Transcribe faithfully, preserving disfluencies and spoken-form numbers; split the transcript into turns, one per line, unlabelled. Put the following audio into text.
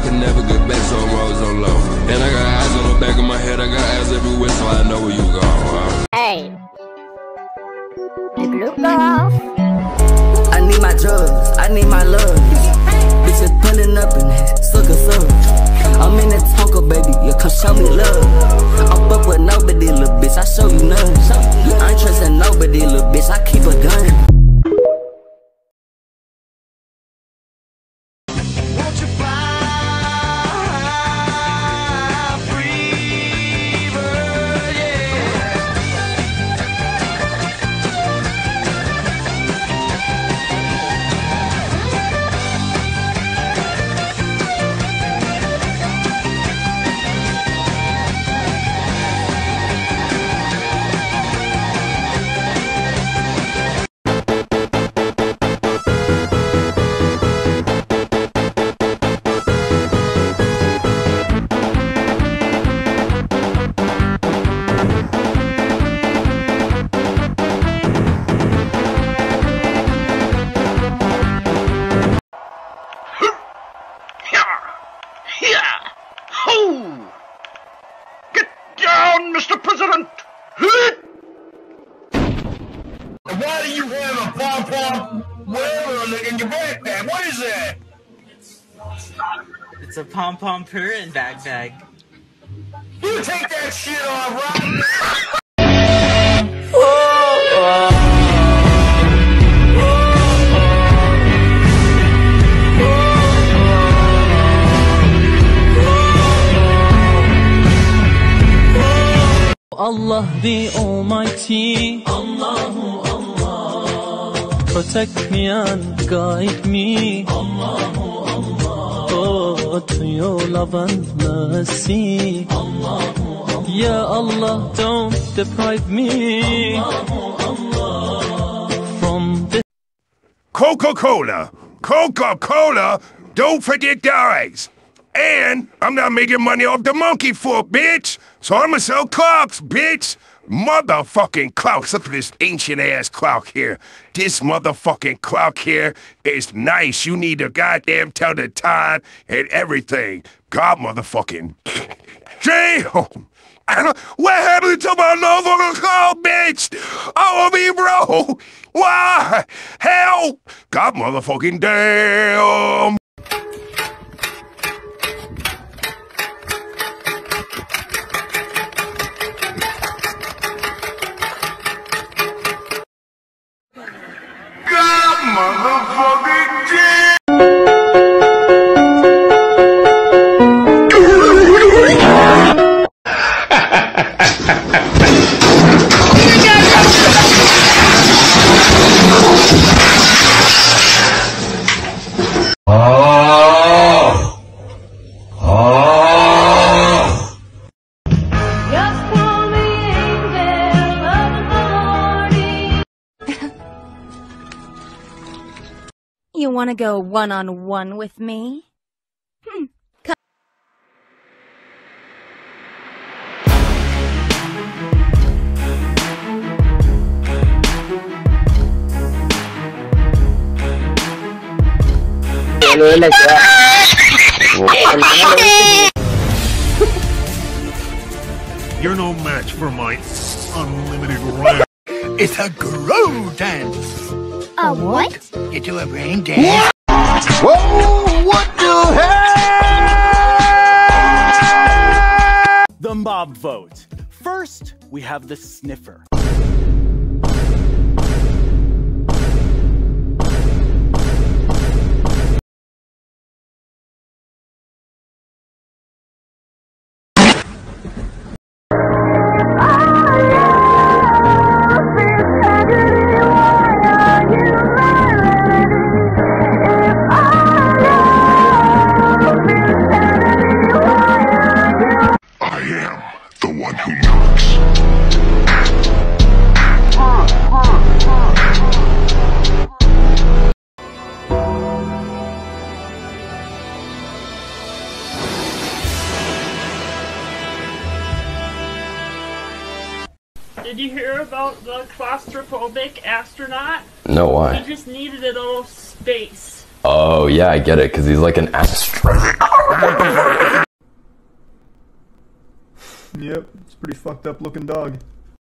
could never get back, so I'm always on low. And I got eyes on the back of my head, I got eyes everywhere, so I know where you go. Huh?
Hey, the glue go off.
I need my drugs, I need my love. Bitches pulling up in that sucker sucker. I'm in that Tonka, baby, yeah, come show me love. I'm up with nobody, little bitch, I show you none. I ain't trusting nobody, little bitch, I keep a gun.
Mister President! Why do you have a pom-pom whatever in your backpack? What is that?
It's a pom-pom purin backpack.
You take that shit off right now!
Allah the Almighty, Allahu Allah, protect me and guide me, Allahu Allah, oh, to your love and mercy, Allahu Allah, Ya Allah, don't deprive me, Allahu Allah, from this.
Coca-Cola, Coca-Cola, don't forget the ice. And I'm not making money off the monkey foot, bitch. So I'ma sell clocks, bitch. Motherfucking clocks. Look at this ancient-ass clock here. This motherfucking clock here is nice. You need to goddamn tell the time and everything. God motherfucking... Damn! What happened to my motherfucking clock, bitch? Oh, me, bro. Why? Help! God motherfucking damn!
Motherfucking damn! Oh! Oh!
Just call me angel of the morning. You wanna go one-on-one with me? Hmm. Come.
You're no match for my unlimited round.
It's a grow dance.
A what?
You do a rain dance.
Whoa! What the hell?
The mob vote. First, we have the sniffer.
Did you hear about the claustrophobic astronaut?
No, why?
He just needed a little space.
Oh, yeah, I get it, because he's like an astronaut. Yep, it's a pretty fucked up looking dog.